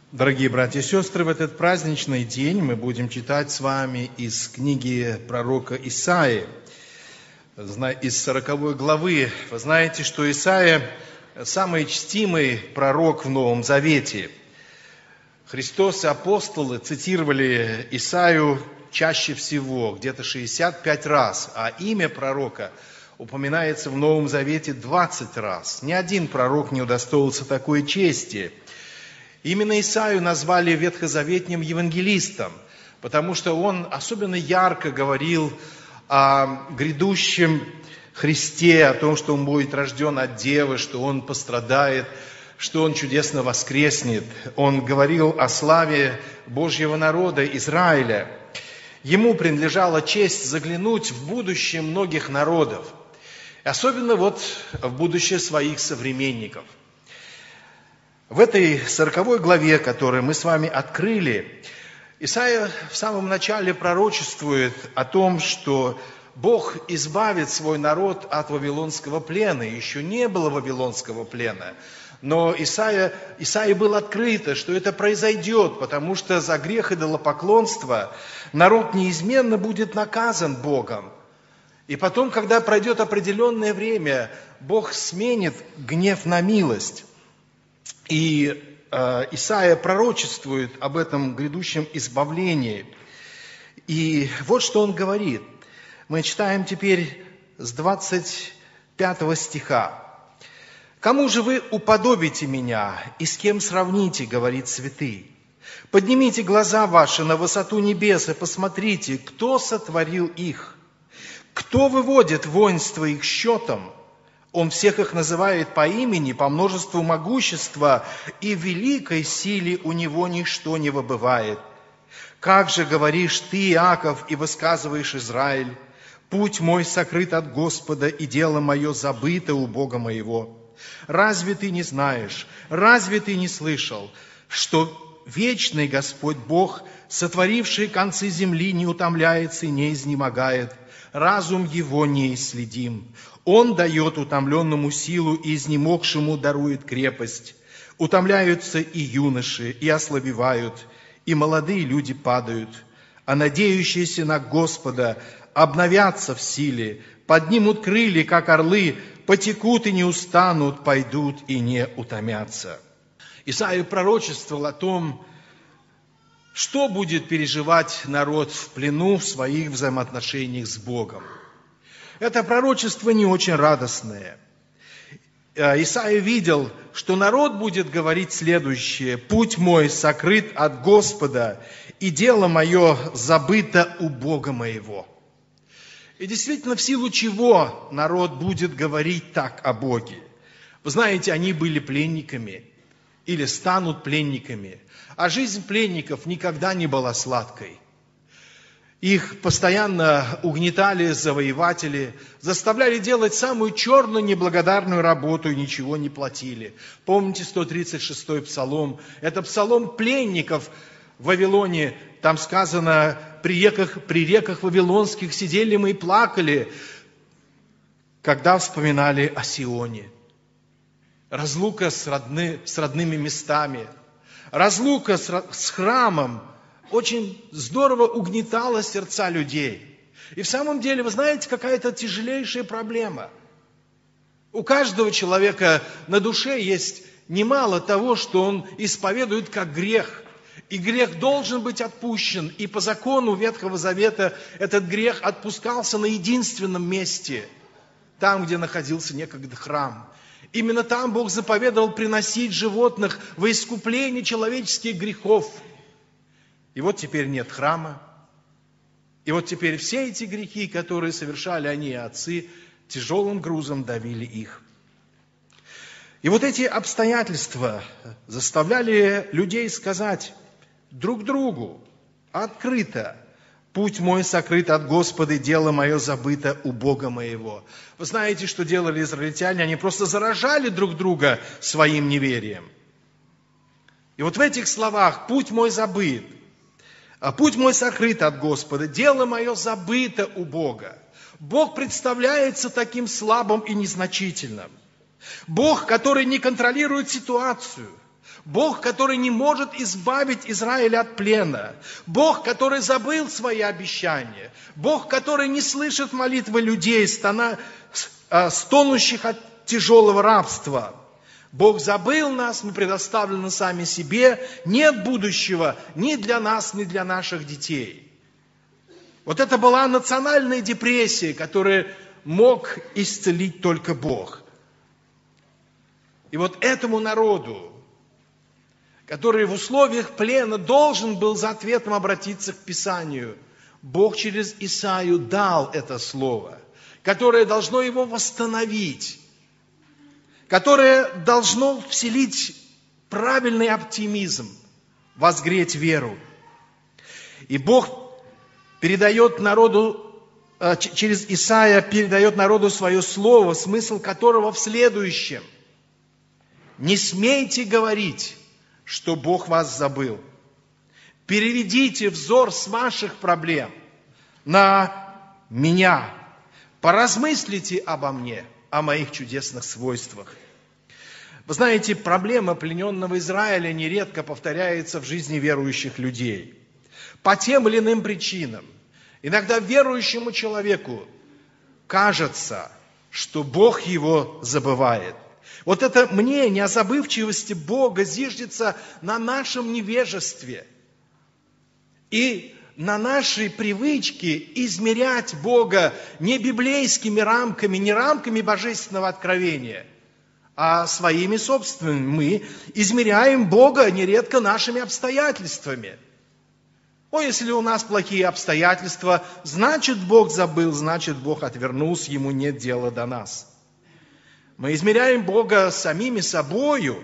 Дорогие братья и сестры, в этот праздничный день мы будем читать с вами из книги пророка Исаии, из 40 главы. Вы знаете, что Исаия – самый чтимый пророк в Новом Завете. Христос и апостолы цитировали Исаию чаще всего, где-то 65 раз, а имя пророка упоминается в Новом Завете 20 раз. Ни один пророк не удостоился такой чести. Именно Исаию назвали ветхозаветным евангелистом, потому что он особенно ярко говорил о грядущем Христе, о том, что он будет рожден от девы, что он пострадает, что он чудесно воскреснет. Он говорил о славе Божьего народа Израиля. Ему принадлежала честь заглянуть в будущее многих народов, особенно в будущее своих современников. В этой 40 главе, которую мы с вами открыли, Исаия в самом начале пророчествует о том, что Бог избавит свой народ от вавилонского плена. Еще не было вавилонского плена, но Исаии было открыто, что это произойдет, потому что за грех идолопоклонства народ неизменно будет наказан Богом. И потом, когда пройдет определенное время, Бог сменит гнев на милость. И Исаия пророчествует об этом грядущем избавлении. И вот что он говорит. Мы читаем теперь с 25 стиха. «Кому же вы уподобите меня, и с кем сравните, говорит святый? Поднимите глаза ваши на высоту небес и посмотрите, кто сотворил их, кто выводит воинство их счетом. Он всех их называет по имени, по множеству могущества, и в великой силе у него ничто не выбывает. Как же говоришь ты, Иаков, и высказываешь, Израиль, путь мой сокрыт от Господа, и дело мое забыто у Бога моего. Разве ты не знаешь, разве ты не слышал, что вечный Господь Бог, сотворивший концы земли, не утомляется и не изнемогает, разум его неисследим. Он дает утомленному силу и изнемогшему дарует крепость. Утомляются и юноши, и ослабевают, и молодые люди падают. А надеющиеся на Господа обновятся в силе, поднимут крылья, как орлы, потекут и не устанут, пойдут и не утомятся». Исаия пророчествовал о том, что будет переживать народ в плену в своих взаимоотношениях с Богом. Это пророчество не очень радостное. Исаия видел, что народ будет говорить следующее: «Путь мой сокрыт от Господа, и дело мое забыто у Бога моего». И действительно, в силу чего народ будет говорить так о Боге? Вы знаете, они были пленниками или станут пленниками, а жизнь пленников никогда не была сладкой. Их постоянно угнетали завоеватели, заставляли делать самую черную неблагодарную работу и ничего не платили. Помните 136-й псалом? Это псалом пленников в Вавилоне. Там сказано: при реках вавилонских сидели мы и плакали, когда вспоминали о Сионе. Разлука с родными местами, разлука с храмом очень здорово угнетала сердца людей. И в самом деле, вы знаете, какая-то тяжелейшая проблема. У каждого человека на душе есть немало того, что он исповедует как грех. И грех должен быть отпущен. И по закону Ветхого Завета этот грех отпускался на единственном месте, там, где находился некогда храм. Именно там Бог заповедовал приносить животных во искупление человеческих грехов. И вот теперь нет храма. И вот теперь все эти грехи, которые совершали они и отцы, тяжелым грузом давили их. И вот эти обстоятельства заставляли людей сказать друг другу открыто: «Путь мой сокрыт от Господа, дело мое забыто у Бога моего». Вы знаете, что делали израильтяне? Они просто заражали друг друга своим неверием. И вот в этих словах «путь мой забыт», «а путь мой сокрыт от Господа, дело мое забыто у Бога». Бог представляется таким слабым и незначительным. Бог, который не контролирует ситуацию. Бог, который не может избавить Израиль от плена. Бог, который забыл свои обещания. Бог, который не слышит молитвы людей, стонущих от тяжелого рабства. Бог забыл нас, мы предоставлены сами себе. Нет будущего ни для нас, ни для наших детей. Вот это была национальная депрессия, которую мог исцелить только Бог. И вот этому народу, который в условиях плена должен был за ответом обратиться к Писанию, Бог через Исаию дал это слово, которое должно его восстановить, которое должно вселить правильный оптимизм, возгреть веру. И Бог передает народу, через Исаия передает народу свое слово, смысл которого в следующем. Не смейте говорить, что Бог вас забыл. Переведите взор с ваших проблем на меня. Поразмыслите обо мне, о моих чудесных свойствах. Вы знаете, проблема плененного Израиля нередко повторяется в жизни верующих людей. По тем или иным причинам. Иногда верующему человеку кажется, что Бог его забывает. Вот это мнение о забывчивости Бога зиждется на нашем невежестве и на нашей привычке измерять Бога не библейскими рамками, не рамками божественного откровения, а своими собственными. Мы измеряем Бога нередко нашими обстоятельствами. Если у нас плохие обстоятельства, значит Бог забыл, значит Бог отвернулся, ему нет дела до нас. Мы измеряем Бога самими собою.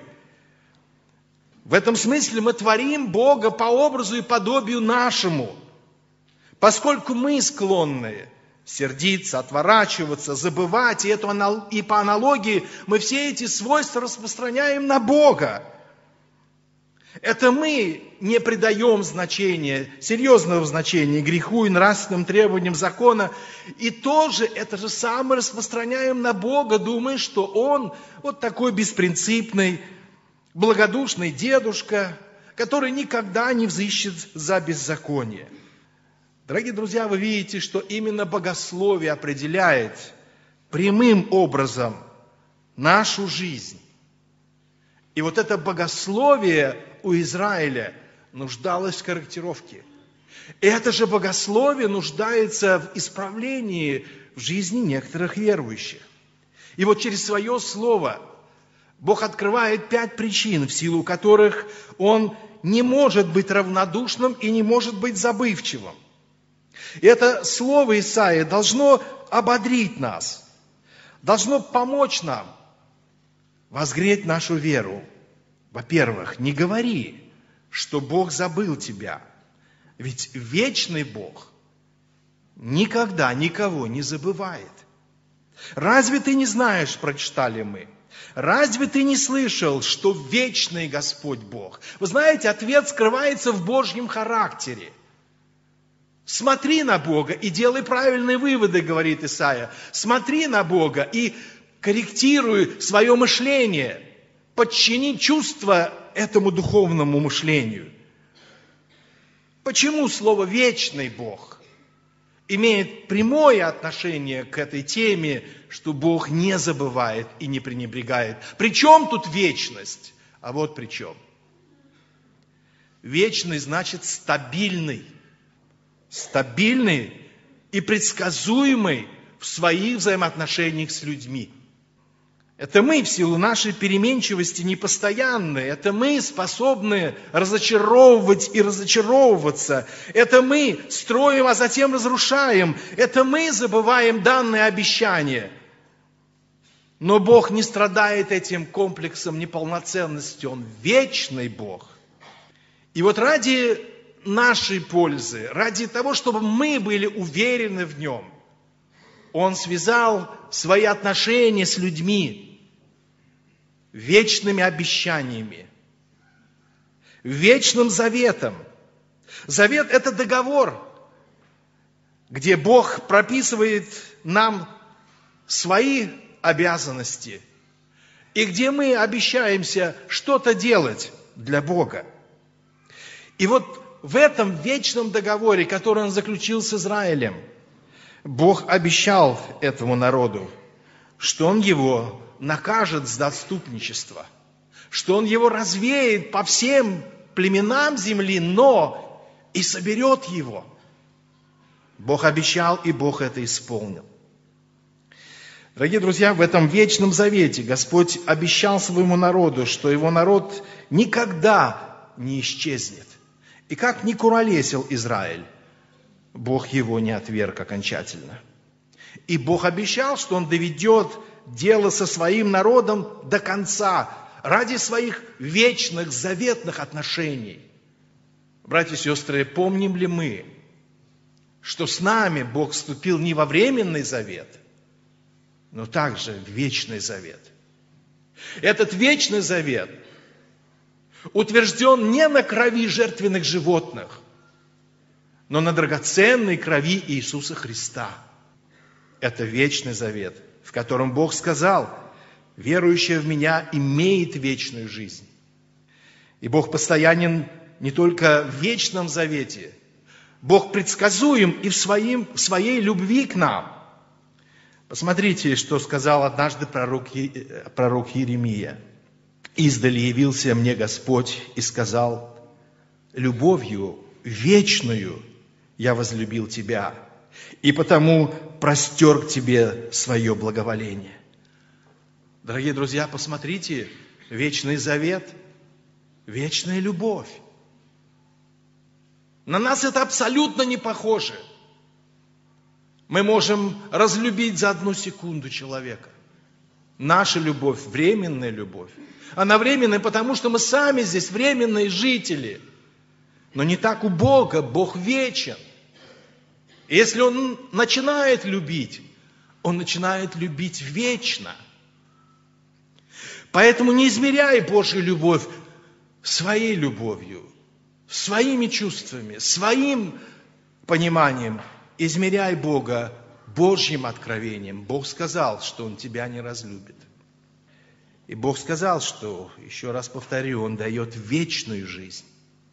В этом смысле мы творим Бога по образу и подобию нашему, поскольку мы склонны сердиться, отворачиваться, забывать, и по аналогии мы все эти свойства распространяем на Бога. Это мы не придаем значения, серьезного значения греху и нравственным требованиям закона, и тоже это же самое распространяем на Бога, думая, что Он вот такой беспринципный, благодушный дедушка, который никогда не взыщет за беззаконие. Дорогие друзья, вы видите, что именно богословие определяет прямым образом нашу жизнь. И вот это богословие у Израиля нуждалось в корректировке. И это же богословие нуждается в исправлении в жизни некоторых верующих. И вот через свое слово Бог открывает 5 причин, в силу которых Он не может быть равнодушным и не может быть забывчивым. И это слово Исаии должно ободрить нас, должно помочь нам возгреть нашу веру. Во-первых, не говори, что Бог забыл тебя. Ведь вечный Бог никогда никого не забывает. Разве ты не знаешь, прочитали мы, разве ты не слышал, что вечный Господь Бог? Вы знаете, ответ скрывается в Божьем характере. Смотри на Бога и делай правильные выводы, говорит Исаия. Смотри на Бога и корректируй свое мышление. Подчини чувства этому духовному мышлению. Почему слово «вечный Бог» имеет прямое отношение к этой теме, что Бог не забывает и не пренебрегает? При чем тут вечность? А вот при чем. Вечный значит стабильный. Стабильный и предсказуемый в своих взаимоотношениях с людьми. Это мы в силу нашей переменчивости непостоянные. Это мы способны разочаровывать и разочаровываться. Это мы строим, а затем разрушаем. Это мы забываем данные обещания. Но Бог не страдает этим комплексом неполноценности. Он вечный Бог. И вот ради нашей пользы, ради того, чтобы мы были уверены в Нем, Он связал свои отношения с людьми вечными обещаниями, вечным заветом. Завет – это договор, где Бог прописывает нам свои обязанности, и где мы обещаемся что-то делать для Бога. И вот в этом вечном договоре, который Он заключил с Израилем, Бог обещал этому народу, что Он его накажет за отступничество, что Он его развеет по всем племенам земли, но и соберет его. Бог обещал, и Бог это исполнил. Дорогие друзья, в этом вечном завете Господь обещал своему народу, что его народ никогда не исчезнет. И как ни куролесил Израиль, Бог его не отверг окончательно. И Бог обещал, что Он доведет дело со своим народом до конца, ради своих вечных, заветных отношений. Братья и сестры, помним ли мы, что с нами Бог вступил не во временный завет, но также в вечный завет. Этот вечный завет утвержден не на крови жертвенных животных, но на драгоценной крови Иисуса Христа. Это вечный завет, в котором Бог сказал: верующий в Меня имеет вечную жизнь. И Бог постоянен не только в вечном завете, Бог предсказуем и в своей любви к нам. Посмотрите, что сказал однажды пророк Иеремия. «Издали явился мне Господь и сказал: любовью вечную я возлюбил тебя, и потому простер к тебе свое благоволение». Дорогие друзья, посмотрите, вечный завет, вечная любовь. На нас это абсолютно не похоже. Мы можем разлюбить за одну секунду человека. Наша любовь – временная любовь. Она временная, потому что мы сами здесь временные жители. Но не так у Бога. Бог вечен. И если Он начинает любить, Он начинает любить вечно. Поэтому не измеряй Божью любовь своей любовью, своими чувствами, своим пониманием. Измеряй Бога Божьим откровением. Бог сказал, что Он тебя не разлюбит. И Бог сказал, что, еще раз повторю, Он дает вечную жизнь.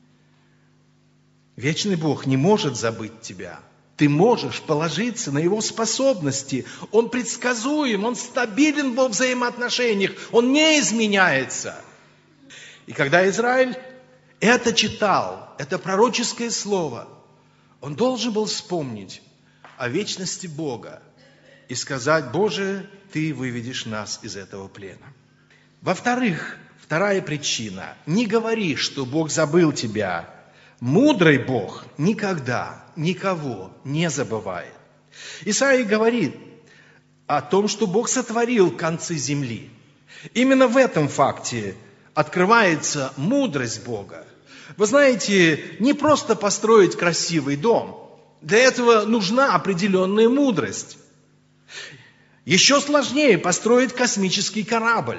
Вечный Бог не может забыть тебя. Ты можешь положиться на Его способности. Он предсказуем, Он стабилен во взаимоотношениях, Он не изменяется. И когда Израиль это читал, это пророческое слово, он должен был вспомнить о вечности Бога и сказать: Боже, Ты выведешь нас из этого плена. Во-вторых, вторая причина. Не говори, что Бог забыл тебя. Мудрый Бог никогда никого не забывает. Исаия говорит о том, что Бог сотворил концы земли. Именно в этом факте открывается мудрость Бога. Вы знаете, не просто построить красивый дом. Для этого нужна определенная мудрость. Еще сложнее построить космический корабль.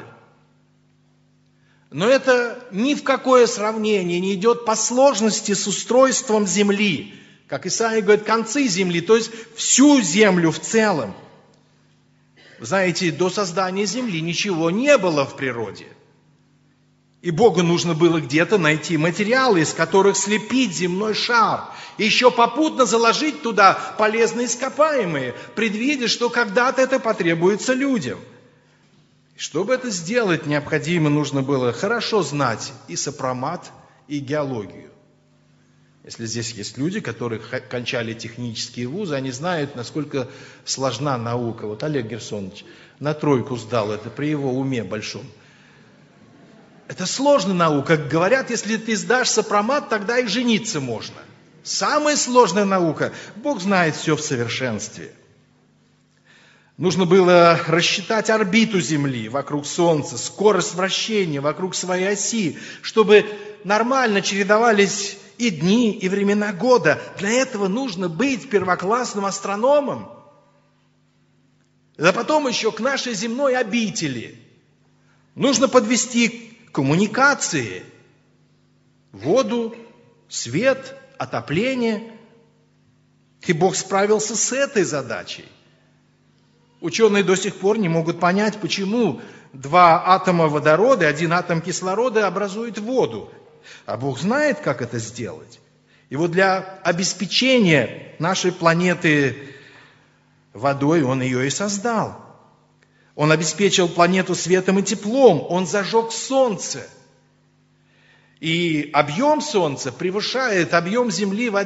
Но это ни в какое сравнение не идет по сложности с устройством земли. Как Исаия говорит, концы земли, то есть всю землю в целом. Вы знаете, до создания земли ничего не было в природе. И Богу нужно было где-то найти материалы, из которых слепить земной шар. И еще попутно заложить туда полезные ископаемые, предвидя, что когда-то это потребуется людям. Чтобы это сделать, необходимо нужно было хорошо знать и сопромат, и геологию. Если здесь есть люди, которые кончали технические вузы, они знают, насколько сложна наука. Вот Олег Герсонович на 3 сдал это при его уме большом. Это сложная наука. Как говорят, если ты сдашь сопромат, тогда и жениться можно. Самая сложная наука. Бог знает все в совершенстве. Нужно было рассчитать орбиту Земли вокруг Солнца, скорость вращения вокруг своей оси, чтобы нормально чередовались и дни, и времена года. Для этого нужно быть первоклассным астрономом. Да потом еще к нашей земной обители нужно подвести коммуникации, воду, свет, отопление. И Бог справился с этой задачей. Ученые до сих пор не могут понять, почему 2 атома водорода и 1 атом кислорода образуют воду. А Бог знает, как это сделать. И вот для обеспечения нашей планеты водой Он ее и создал. Он обеспечил планету светом и теплом. Он зажег солнце. И объем солнца превышает объем Земли в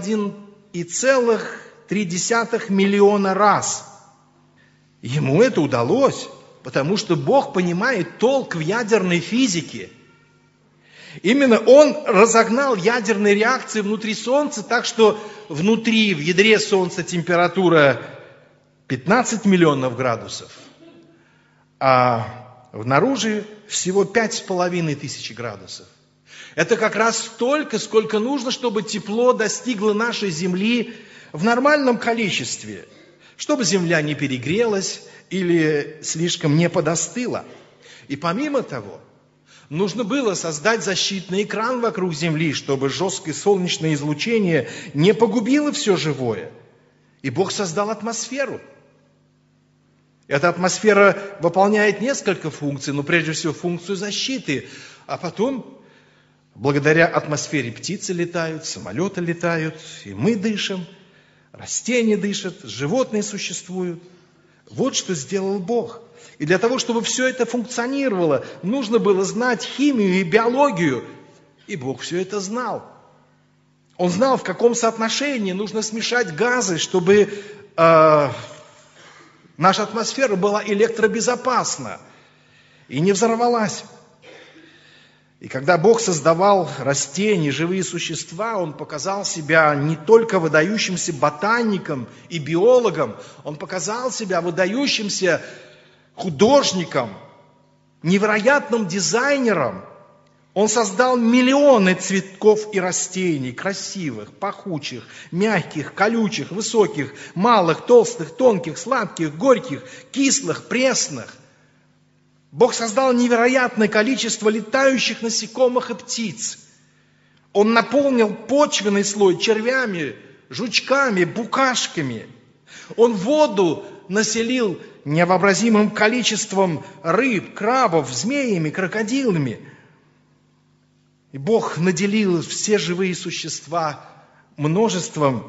1,3 миллиона раз. Ему это удалось, потому что Бог понимает толк в ядерной физике. Именно Он разогнал ядерные реакции внутри Солнца, так что внутри, в ядре Солнца температура 15 миллионов градусов, а внаружи всего 5500 градусов. Это как раз столько, сколько нужно, чтобы тепло достигло нашей Земли в нормальном количестве, чтобы Земля не перегрелась или слишком не подостыла. И помимо того, нужно было создать защитный экран вокруг Земли, чтобы жесткое солнечное излучение не погубило все живое. И Бог создал атмосферу. Эта атмосфера выполняет несколько функций, но прежде всего функцию защиты. А потом, благодаря атмосфере, птицы летают, самолеты летают, и мы дышим, растения дышат, животные существуют. Вот что сделал Бог. И для того, чтобы все это функционировало, нужно было знать химию и биологию. И Бог все это знал. Он знал, в каком соотношении нужно смешать газы, чтобы наша атмосфера была электробезопасна и не взорвалась. И когда Бог создавал растения, живые существа, Он показал себя не только выдающимся ботаником и биологом, Он показал себя выдающимся художником, невероятным дизайнером. Он создал миллионы цветков и растений, красивых, пахучих, мягких, колючих, высоких, малых, толстых, тонких, сладких, горьких, кислых, пресных. Бог создал невероятное количество летающих насекомых и птиц. Он наполнил почвенный слой червями, жучками, букашками. Он воду населил невообразимым количеством рыб, крабов, змеями, крокодилами. И Бог наделил все живые существа множеством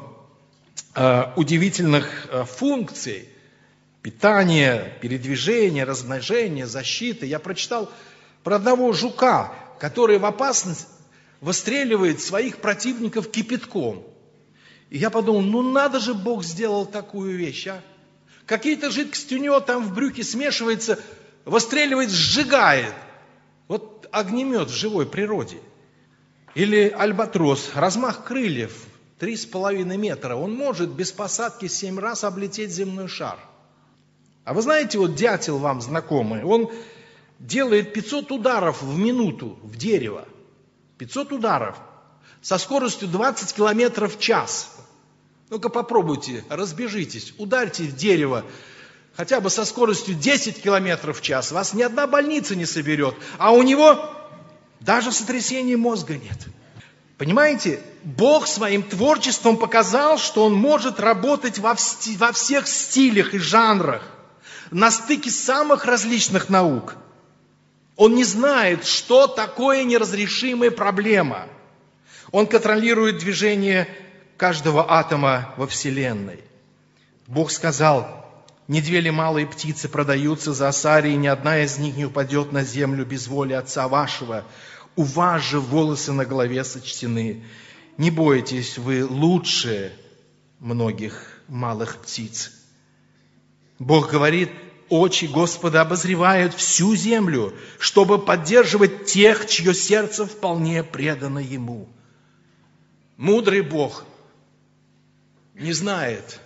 удивительных функций. Питание, передвижение, размножение, защита. Я прочитал про одного жука, который в опасность выстреливает своих противников кипятком. И я подумал, ну надо же, Бог сделал такую вещь, а? Какие-то жидкости у него там в брюхе смешивается, выстреливает, сжигает. Вот огнемет в живой природе. Или альбатрос, размах крыльев 3,5 метра. Он может без посадки 7 раз облететь земной шар. А вы знаете, вот дятел вам знакомый, он делает 500 ударов в минуту в дерево. 500 ударов со скоростью 20 километров в час. Ну-ка попробуйте, разбежитесь, ударьте в дерево хотя бы со скоростью 10 километров в час. Вас ни одна больница не соберет, а у него даже сотрясения мозга нет. Понимаете, Бог своим творчеством показал, что Он может работать во всех стилях и жанрах, на стыке самых различных наук. Он не знает, что такое неразрешимая проблема. Он контролирует движение каждого атома во Вселенной. Бог сказал, не 2 ли малые птицы продаются за осари, и ни одна из них не упадет на землю без воли Отца вашего. У вас же волосы на голове сочтены. Не бойтесь, вы лучше многих малых птиц. Бог говорит, очи Господа обозревают всю землю, чтобы поддерживать тех, чье сердце вполне предано Ему. Мудрый Бог не знает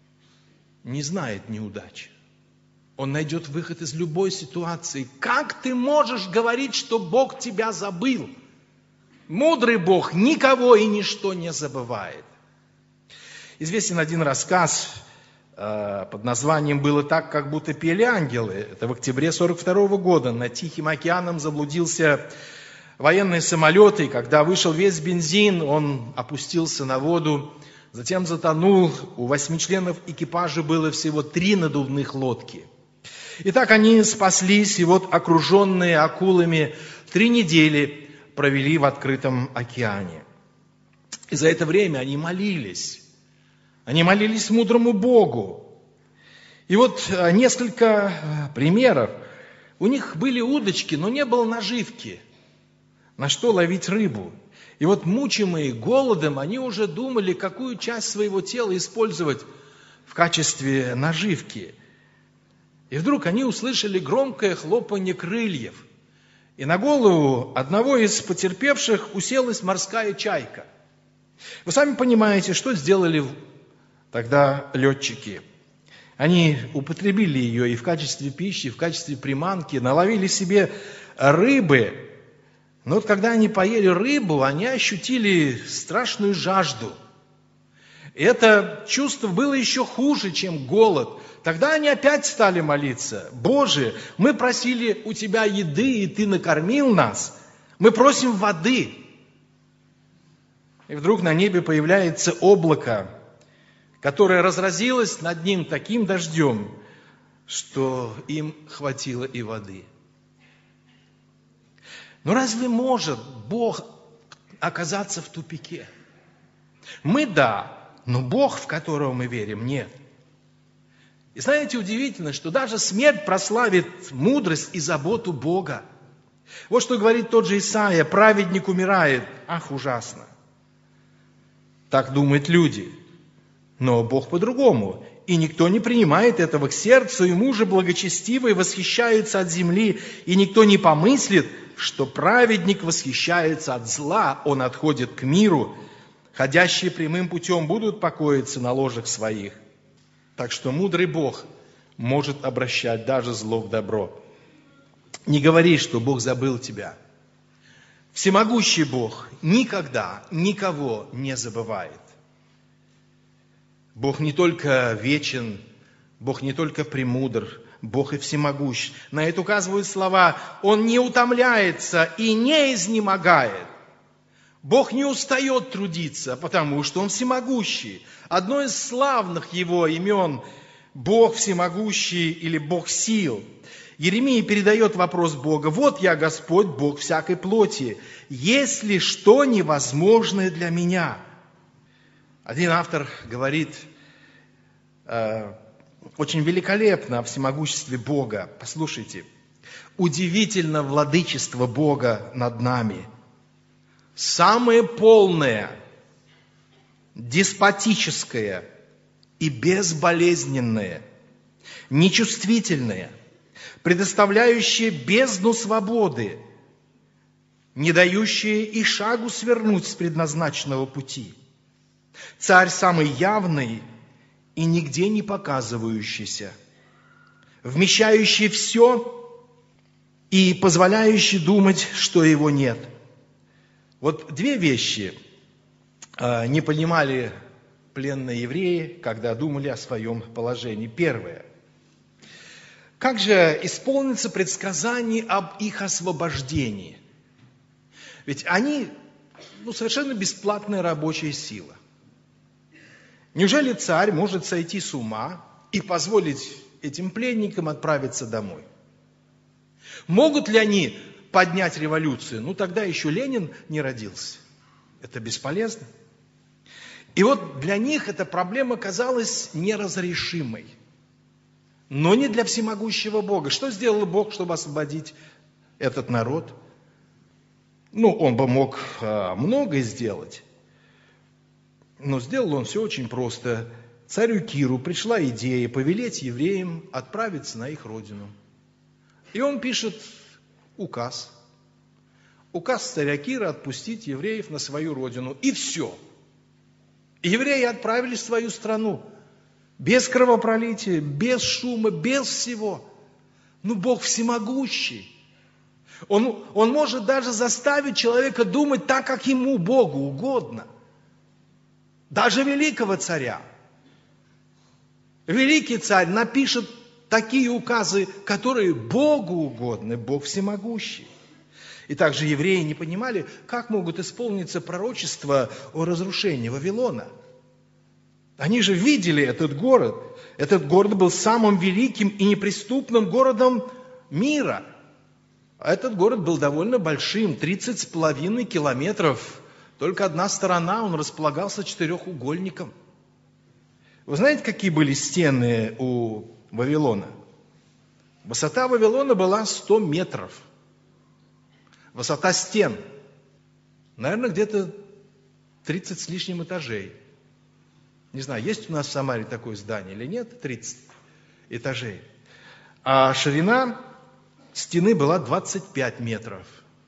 неудач. Он найдет выход из любой ситуации. Как ты можешь говорить, что Бог тебя забыл? Мудрый Бог никого и ничто не забывает. Известен один рассказ под названием «Было так, как будто пели ангелы». Это в октябре 1942 года. Над Тихим океаном заблудился военный самолет, и когда вышел весь бензин, он опустился на воду, затем затонул. У 8 членов экипажа было всего 3 надувных лодки. И так они спаслись, и вот окруженные акулами 3 недели провели в открытом океане. И за это время они молились мудрому Богу. И вот несколько примеров. У них были удочки, но не было наживки, на что ловить рыбу. И вот мучимые голодом, они уже думали, какую часть своего тела использовать в качестве наживки. И вдруг они услышали громкое хлопанье крыльев. И на голову одного из потерпевших уселась морская чайка. Вы сами понимаете, что сделали тогда летчики. Они употребили ее и в качестве пищи, и в качестве приманки, наловили себе рыбы. Но вот когда они поели рыбу, они ощутили страшную жажду. И это чувство было еще хуже, чем голод. Тогда они опять стали молиться. Боже, мы просили у Тебя еды, и Ты накормил нас. Мы просим воды. И вдруг на небе появляется облако, которое разразилось над ним таким дождем, что им хватило и воды. Но разве может Бог оказаться в тупике? Мы да, но Бог, в которого мы верим, нет. И знаете, удивительно, что даже смерть прославит мудрость и заботу Бога. Вот что говорит тот же Исаия: праведник умирает. Ах, ужасно. Так думают люди. Но Бог по-другому. И никто не принимает этого к сердцу, и мужи благочестивые восхищаются от земли, и никто не помыслит, что праведник восхищается от зла, он отходит к миру. Ходящие прямым путем будут покоиться на ложах своих. Так что мудрый Бог может обращать даже зло в добро. Не говори, что Бог забыл тебя. Всемогущий Бог никогда никого не забывает. Бог не только вечен, Бог не только премудр, Бог и всемогущ. На это указывают слова: Он не утомляется и не изнемогает. Бог не устает трудиться, потому что Он всемогущий. Одно из славных Его имен – Бог всемогущий или Бог сил. Иеремия передает вопрос Бога: «Вот я, Господь, Бог всякой плоти. Есть ли что невозможное для меня?» Один автор говорит очень великолепно о всемогуществе Бога. Послушайте. «Удивительно владычество Бога над нами. Самое полное, деспотическое и безболезненное, нечувствительное, предоставляющее бездну свободы, не дающее и шагу свернуть с предназначенного пути. Царь самый явный и нигде не показывающийся, вмещающий все и позволяющий думать, что его нет». Вот 2 вещи не понимали пленные евреи, когда думали о своем положении. Первое. Как же исполнится предсказание об их освобождении? Ведь они совершенно бесплатная рабочая сила. Неужели царь может сойти с ума и позволить этим пленникам отправиться домой? Могут ли они поднять революцию? Тогда еще Ленин не родился. Это бесполезно. И вот для них эта проблема казалась неразрешимой. Но не для всемогущего Бога. Что сделал Бог, чтобы освободить этот народ? Он бы мог многое сделать. Но сделал он все очень просто. Царю Киру пришла идея повелеть евреям отправиться на их родину. И он пишет указ. Указ царя Кира отпустить евреев на свою родину. И все. И евреи отправились в свою страну. Без кровопролития, без шума, без всего. Бог всемогущий. Он может даже заставить человека думать так, как ему, Богу, угодно. Даже великого царя. Великий царь напишет такие указы, которые Богу угодны, Бог всемогущий. И также евреи не понимали, как могут исполниться пророчества о разрушении Вавилона. Они же видели этот город. Этот город был самым великим и неприступным городом мира. Этот город был довольно большим, 30,5 километров. Только одна сторона, он располагался четырехугольником. Вы знаете, какие были стены у Вавилона? Высота Вавилона была 100 метров. Высота стен, наверное, где-то 30 с лишним этажей. Не знаю, есть у нас в Самаре такое здание или нет, 30 этажей. А ширина стены была 25 метров.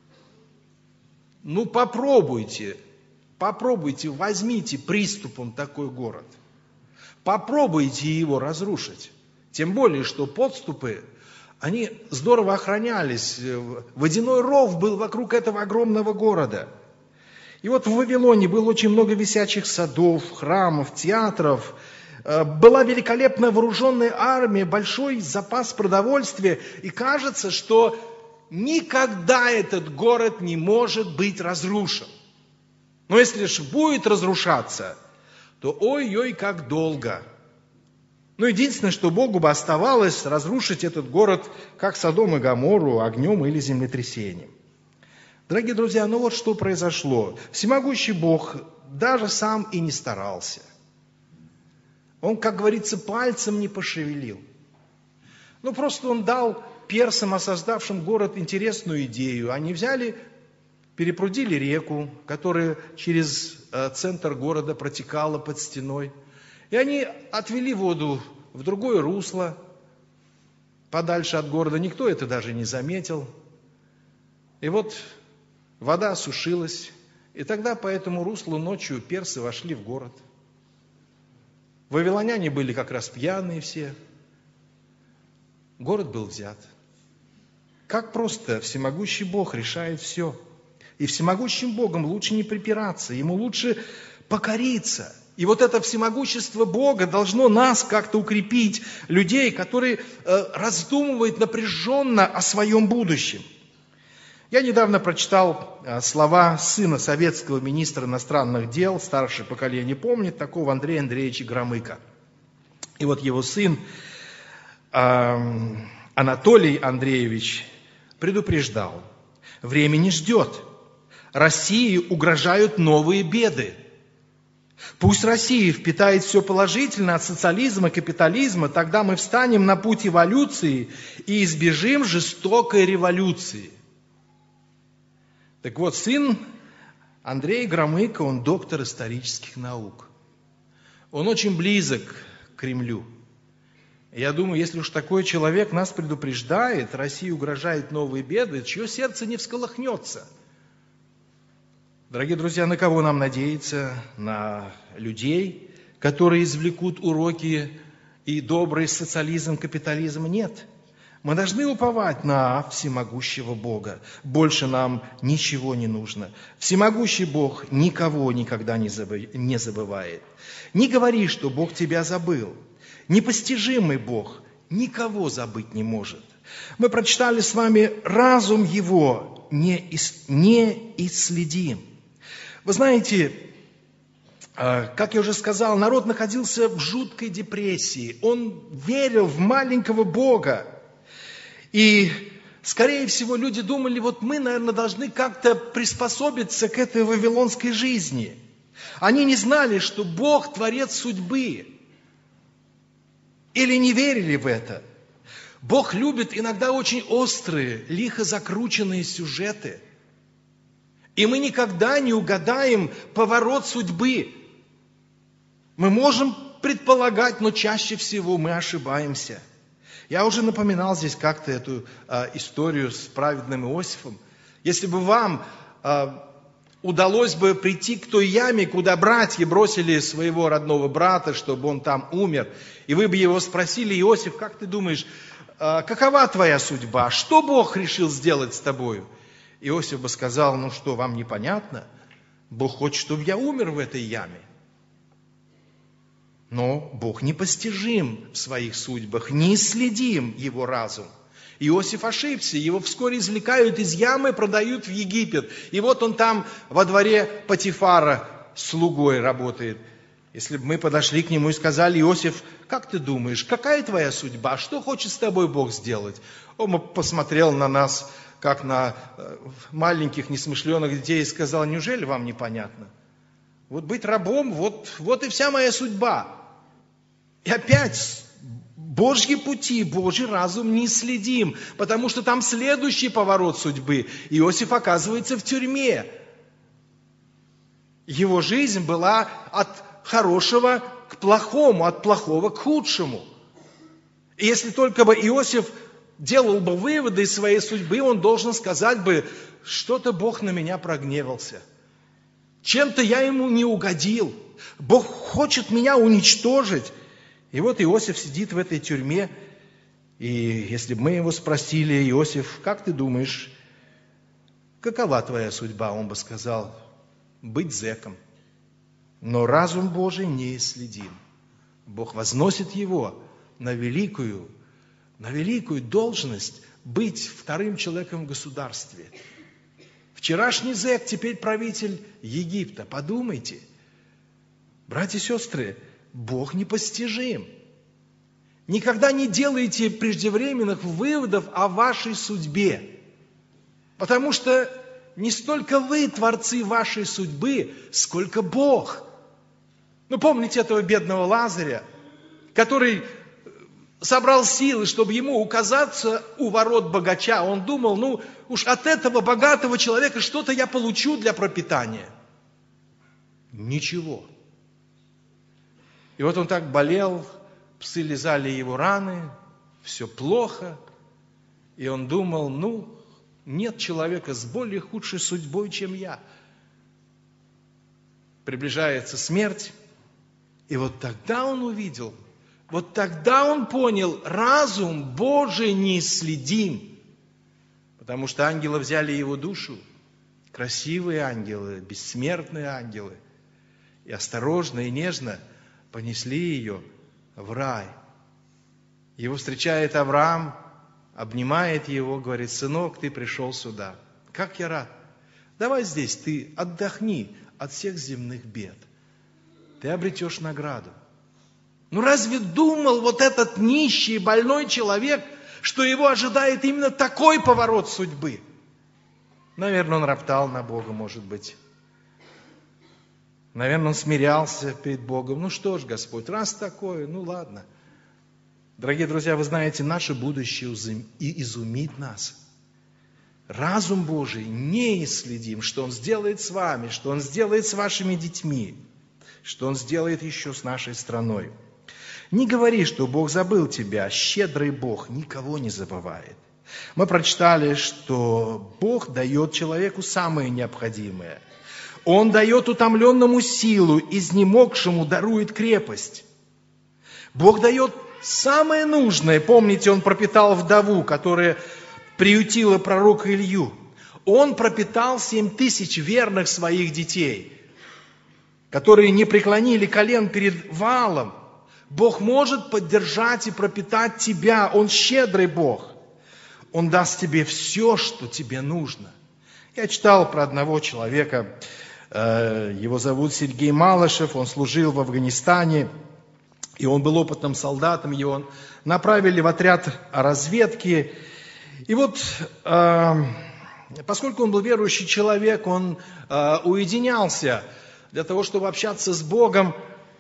Ну, попробуйте, возьмите приступом такой город. Попробуйте его разрушить. Тем более, что подступы, они здорово охранялись. Водяной ров был вокруг этого огромного города. И вот в Вавилоне было очень много висячих садов, храмов, театров. Была великолепная вооруженная армия, большой запас продовольствия. И кажется, что никогда этот город не может быть разрушен. Но если же будет разрушаться, то ой-ой, как долго. Но единственное, что Богу бы оставалось, разрушить этот город, как Содом и Гоморру, огнем или землетрясением. Дорогие друзья, ну вот что произошло. Всемогущий Бог даже сам и не старался. Он, как говорится, пальцем не пошевелил. Ну просто он дал персам, осаждавшим город, интересную идею. Они взяли, перепрудили реку, которая через центр города протекала под стеной. И они отвели воду в другое русло, подальше от города. Никто это даже не заметил. И вот вода осушилась. И тогда по этому руслу ночью персы вошли в город. Вавилоняне были как раз пьяные все. Город был взят. Как просто всемогущий Бог решает все. И всемогущим Богом лучше не припираться, ему лучше покориться. И вот это всемогущество Бога должно нас как-то укрепить, людей, которые раздумывают напряженно о своем будущем. Я недавно прочитал слова сына советского министра иностранных дел, старшее поколение помнит, такого Андрея Андреевича Громыка. И вот его сын Анатолий Андреевич предупреждал: время не ждет, России угрожают новые беды. Пусть Россия впитает все положительное от социализма и капитализма, тогда мы встанем на путь эволюции и избежим жестокой революции. Так вот, сын Андрей Громыко, он доктор исторических наук. Он очень близок к Кремлю. Я думаю, если уж такой человек нас предупреждает, России угрожают новые беды, чье сердце не всколыхнется? Дорогие друзья, на кого нам надеяться? На людей, которые извлекут уроки и добрый социализм, капитализм? Нет. Мы должны уповать на всемогущего Бога. Больше нам ничего не нужно. Всемогущий Бог никого никогда не забывает. Не говори, что Бог тебя забыл. Непостижимый Бог никого забыть не может. Мы прочитали с вами: разум его не исследим. Вы знаете, как я уже сказал, народ находился в жуткой депрессии. Он верил в маленького Бога. И, скорее всего, люди думали: вот мы, наверное, должны как-то приспособиться к этой вавилонской жизни. Они не знали, что Бог – творец судьбы. Или не верили в это. Бог любит иногда очень острые, лихо закрученные сюжеты. И мы никогда не угадаем поворот судьбы. Мы можем предполагать, но чаще всего мы ошибаемся. Я уже напоминал здесь как-то эту историю с праведным Иосифом. Если бы вам удалось бы прийти к той яме, куда братья бросили своего родного брата, чтобы он там умер, и вы бы его спросили: Иосиф, как ты думаешь, какова твоя судьба? Что Бог решил сделать с тобою? Иосиф бы сказал: ну что, вам непонятно? Бог хочет, чтобы я умер в этой яме. Но Бог непостижим в своих судьбах, неисследим его разум. Иосиф ошибся, его вскоре извлекают из ямы, продают в Египет. И вот он там во дворе Потифара слугой работает. Если бы мы подошли к нему и сказали: Иосиф, как ты думаешь, какая твоя судьба? Что хочет с тобой Бог сделать? Он бы посмотрел на нас, как на маленьких несмышленых детей, и сказал: неужели вам непонятно? Вот быть рабом, вот и вся моя судьба. И опять Божьи пути, Божий разум не следим, потому что там следующий поворот судьбы. Иосиф оказывается в тюрьме. Его жизнь была от хорошего к плохому, от плохого к худшему. И если только бы Иосиф делал бы выводы из своей судьбы, он должен сказать бы: что-то Бог на меня прогневался. Чем-то я ему не угодил. Бог хочет меня уничтожить. И вот Иосиф сидит в этой тюрьме, и если бы мы его спросили: Иосиф, как ты думаешь, какова твоя судьба? Он бы сказал: быть зэком. Но разум Божий неисследим. Бог возносит его на великую должность быть вторым человеком в государстве. Вчерашний зэк, теперь правитель Египта. Подумайте, братья и сестры, Бог непостижим. Никогда не делайте преждевременных выводов о вашей судьбе, потому что не столько вы творцы вашей судьбы, сколько Бог. Помните этого бедного Лазаря, который собрал силы, чтобы ему указаться у ворот богача. Он думал: уж от этого богатого человека что-то я получу для пропитания. Ничего. И вот он так болел, псы лизали его раны, все плохо. И он думал: нет человека с более худшей судьбой, чем я. Приближается смерть. И вот тогда он увидел, вот тогда он понял: разум Божий неисследим. Потому что ангелы взяли его душу, красивые ангелы, бессмертные ангелы, и осторожно и нежно понесли ее в рай. Его встречает Авраам, обнимает его, говорит: сынок, ты пришел сюда. Как я рад. Давай здесь ты отдохни от всех земных бед. Ты обретешь награду. Разве думал вот этот нищий, больной человек, что его ожидает именно такой поворот судьбы? Наверное, он роптал на Бога, может быть. Наверное, он смирялся перед Богом. Что ж, Господь, раз такое, ладно. Дорогие друзья, вы знаете, наше будущее изумит нас. Разум Божий неисследим, что Он сделает с вами, что Он сделает с вашими детьми, что Он сделает еще с нашей страной. Не говори, что Бог забыл тебя. Щедрый Бог никого не забывает. Мы прочитали, что Бог дает человеку самое необходимое. Он дает утомленному силу, изнемогшему дарует крепость. Бог дает самое нужное. Помните, Он пропитал вдову, которая приютила пророка Илью. Он пропитал 7000 верных своих детей, которые не преклонили колен перед Ваалом. Бог может поддержать и пропитать тебя. Он щедрый Бог. Он даст тебе все, что тебе нужно. Я читал про одного человека, его зовут Сергей Малышев, он служил в Афганистане, и он был опытным солдатом, его направили в отряд разведки. И вот, поскольку он был верующий человек, он уединялся для того, чтобы общаться с Богом.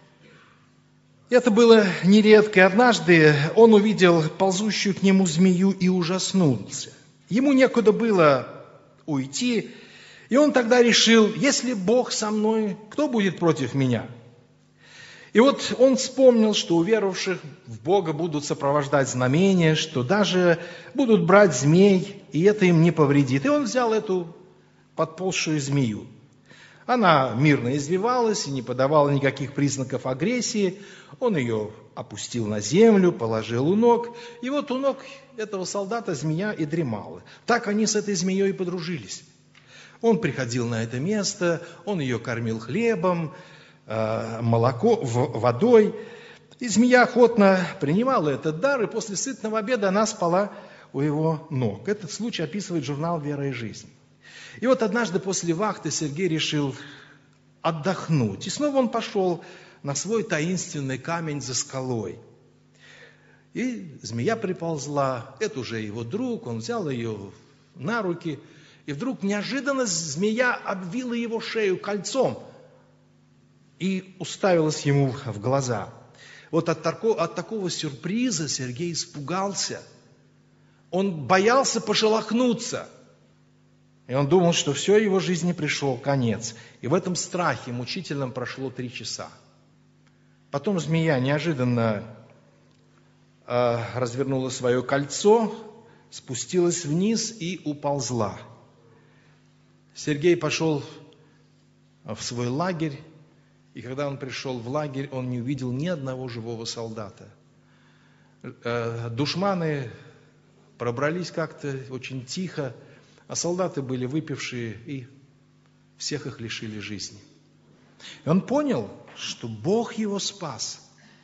Это было нередко. Однажды он увидел ползущую к нему змею и ужаснулся. Ему некуда было уйти, и он тогда решил: если Бог со мной, кто будет против меня? И вот он вспомнил, что у верующих в Бога будут сопровождать знамения, что даже будут брать змей, и это им не повредит. И он взял эту подползшую змею. Она мирно извивалась и не подавала никаких признаков агрессии. Он ее опустил на землю, положил у ног. И вот у ног этого солдата змея и дремала. Так они с этой змеей и подружились. Он приходил на это место, он ее кормил хлебом, водой. И змея охотно принимала этот дар, и после сытного обеда она спала у его ног. Этот случай описывает журнал «Вера и жизнь». И вот однажды после вахты Сергей решил отдохнуть. И снова он пошел на свой таинственный камень за скалой. И змея приползла, это уже его друг, он взял ее на руки, и вдруг неожиданно змея обвила его шею кольцом и уставилась ему в глаза. Вот от такого сюрприза Сергей испугался. Он боялся пошелохнуться. И он думал, что все его жизни пришел конец. И в этом страхе мучительном прошло 3 часа. Потом змея неожиданно развернула свое кольцо, спустилась вниз и уползла. Сергей пошел в свой лагерь, и когда он пришел в лагерь, он не увидел ни одного живого солдата. Душманы пробрались как-то очень тихо, а солдаты были выпившие, и всех их лишили жизни. И он понял, что Бог его спас.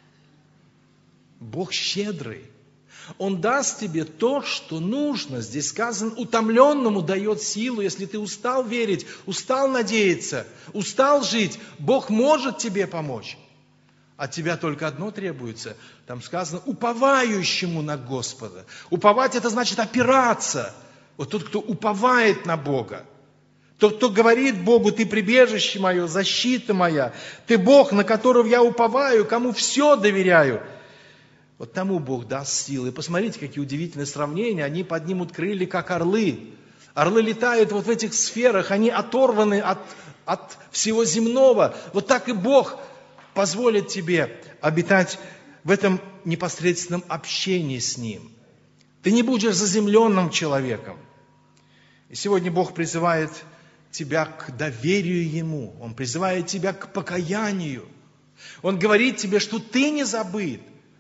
Бог щедрый. Он даст тебе то, что нужно. Здесь сказано, утомленному дает силу. Если ты устал верить, устал надеяться, устал жить, Бог может тебе помочь. От тебя только одно требуется. Там сказано, уповающему на Господа. Уповать это значит опираться. Вот тот, кто уповает на Бога. Тот, кто говорит Богу, ты прибежище мое, защита моя. Ты Бог, на которого я уповаю, кому все доверяю. Вот тому Бог даст силы. Посмотрите, какие удивительные сравнения. Они поднимут крылья, как орлы. Орлы летают вот в этих сферах, они оторваны от всего земного. Вот так и Бог позволит тебе обитать в этом непосредственном общении с Ним. Ты не будешь заземленным человеком. И сегодня Бог призывает тебя к доверию Ему. Он призывает тебя к покаянию. Он говорит тебе, что ты не забыт.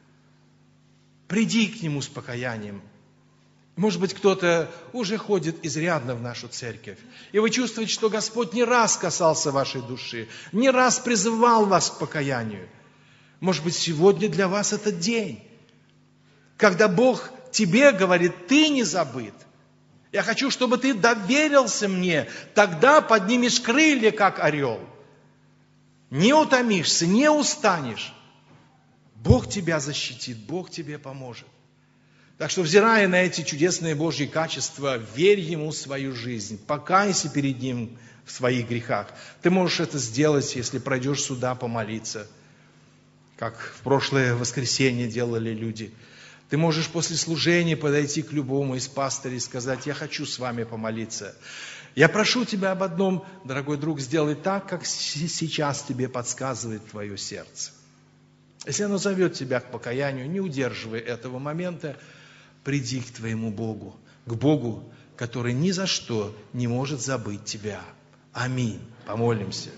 Приди к Нему с покаянием. Может быть, кто-то уже ходит изрядно в нашу церковь, и вы чувствуете, что Господь не раз касался вашей души, не раз призывал вас к покаянию. Может быть, сегодня для вас этот день, когда Бог тебе говорит, ты не забыт. Я хочу, чтобы ты доверился мне, тогда поднимешь крылья, как орел. Не утомишься, не устанешь. Бог тебя защитит, Бог тебе поможет. Так что, взирая на эти чудесные Божьи качества, верь Ему свою жизнь, покайся перед Ним в своих грехах. Ты можешь это сделать, если пройдешь сюда помолиться, как в прошлое воскресенье делали люди. Ты можешь после служения подойти к любому из пастырей и сказать, я хочу с вами помолиться. Я прошу тебя об одном, дорогой друг, сделай так, как сейчас тебе подсказывает твое сердце. Если оно зовет тебя к покаянию, не удерживай этого момента, приди к твоему Богу, к Богу, который ни за что не может забыть тебя. Аминь. Помолимся.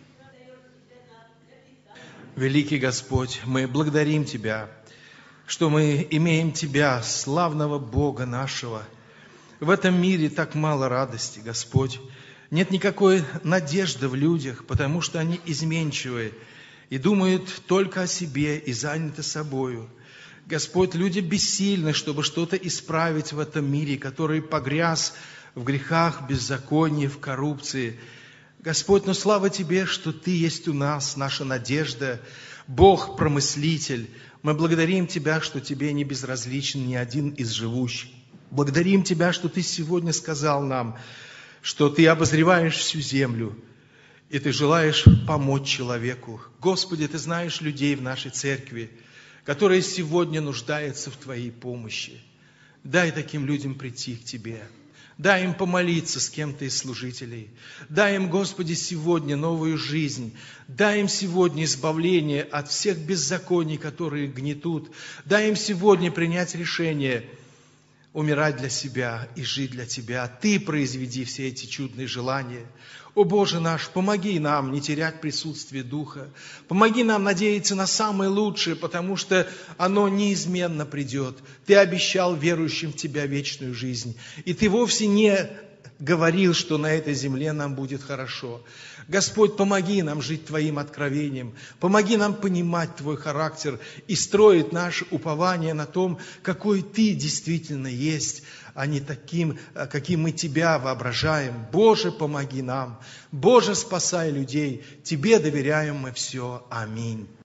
Великий Господь, мы благодарим Тебя, что мы имеем Тебя, славного Бога нашего. В этом мире так мало радости, Господь. Нет никакой надежды в людях, потому что они изменчивые и думают только о себе и заняты собою. Господь, люди бессильны, чтобы что-то исправить в этом мире, который погряз в грехах, беззаконии, в коррупции. Господь, но слава Тебе, что Ты есть у нас, наша надежда, Бог-промыслитель. Мы благодарим Тебя, что Тебе не безразличен ни один из живущих. Благодарим Тебя, что Ты сегодня сказал нам, что Ты обозреваешь всю землю, и Ты желаешь помочь человеку. Господи, Ты знаешь людей в нашей церкви, которые сегодня нуждаются в Твоей помощи. Дай таким людям прийти к Тебе. Дай им помолиться с кем-то из служителей. Дай им, Господи, сегодня новую жизнь. Дай им сегодня избавление от всех беззаконий, которые гнетут. Дай им сегодня принять решение умирать для себя и жить для Тебя. Ты произведи все эти чудные желания. О Боже наш, помоги нам не терять присутствие Духа. Помоги нам надеяться на самое лучшее, потому что оно неизменно придет. Ты обещал верующим в Тебя вечную жизнь. И Ты вовсе не говорил, что на этой земле нам будет хорошо. Господь, помоги нам жить Твоим откровением. Помоги нам понимать Твой характер и строить наше упование на том, какой Ты действительно есть. а не таким, каким мы Тебя воображаем. Боже, помоги нам. Боже, спасай людей. Тебе доверяем мы все. Аминь.